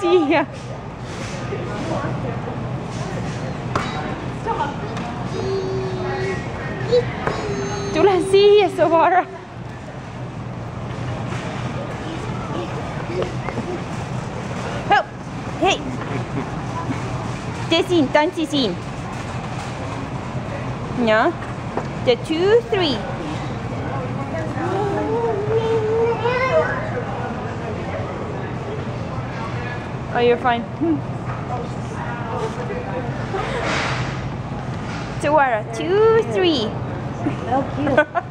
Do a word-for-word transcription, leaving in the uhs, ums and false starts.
sia. Tule siihen, Sovara. Oh, hei. Tee siinä, tanssi siinä. Ja. The two, three. Oh, you're fine. Sawara, two, three. So cute.